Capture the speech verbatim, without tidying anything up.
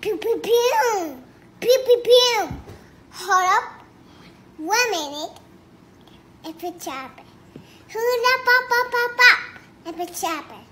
Pew pew pew. Pew pew pew. Hold up. One minute. If it's chopper. Hula pop pop pop pop. If it's chopper.